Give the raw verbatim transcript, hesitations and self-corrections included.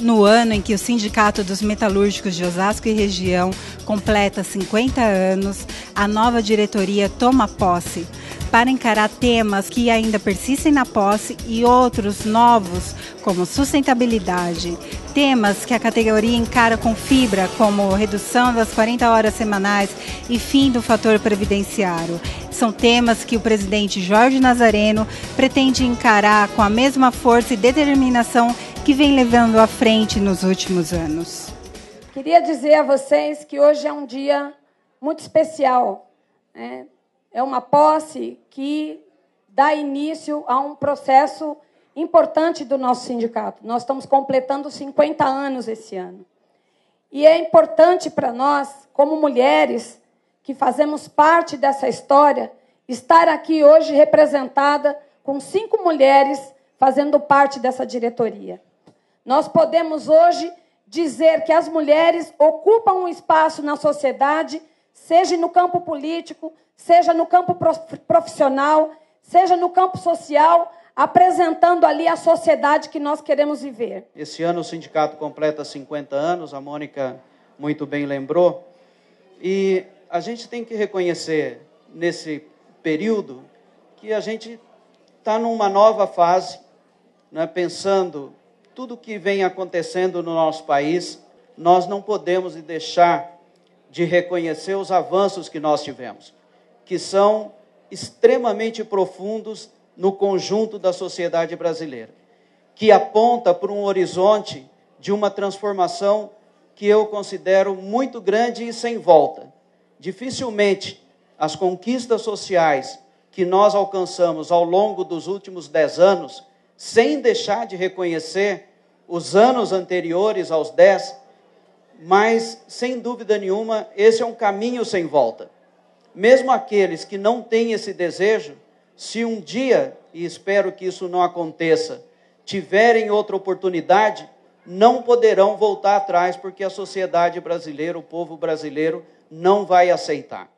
No ano em que o Sindicato dos Metalúrgicos de Osasco e região completa cinquenta anos, a nova diretoria toma posse para encarar temas que ainda persistem na posse e outros novos, como sustentabilidade. Temas que a categoria encara com fibra, como redução das quarenta horas semanais e fim do fator previdenciário. São temas que o presidente Jorge Nazareno pretende encarar com a mesma força e determinação que vem levando à frente nos últimos anos. Queria dizer a vocês que hoje é um dia muito especial, né? É uma posse que dá início a um processo importante do nosso sindicato. Nós estamos completando cinquenta anos esse ano. E é importante para nós, como mulheres, que fazemos parte dessa história, estar aqui hoje representada com cinco mulheres fazendo parte dessa diretoria. Nós podemos hoje dizer que as mulheres ocupam um espaço na sociedade, seja no campo político, seja no campo profissional, seja no campo social, apresentando ali a sociedade que nós queremos viver. Esse ano o sindicato completa cinquenta anos, a Mônica muito bem lembrou, e a gente tem que reconhecer nesse período que a gente está numa nova fase, né, pensando tudo que vem acontecendo no nosso país, nós não podemos deixar de reconhecer os avanços que nós tivemos, que são extremamente profundos no conjunto da sociedade brasileira, que aponta para um horizonte de uma transformação que eu considero muito grande e sem volta. Dificilmente as conquistas sociais que nós alcançamos ao longo dos últimos dez anos, sem deixar de reconhecer os anos anteriores aos dez, mas, sem dúvida nenhuma, esse é um caminho sem volta. Mesmo aqueles que não têm esse desejo, se um dia, e espero que isso não aconteça, tiverem outra oportunidade, não poderão voltar atrás, porque a sociedade brasileira, o povo brasileiro, não vai aceitar.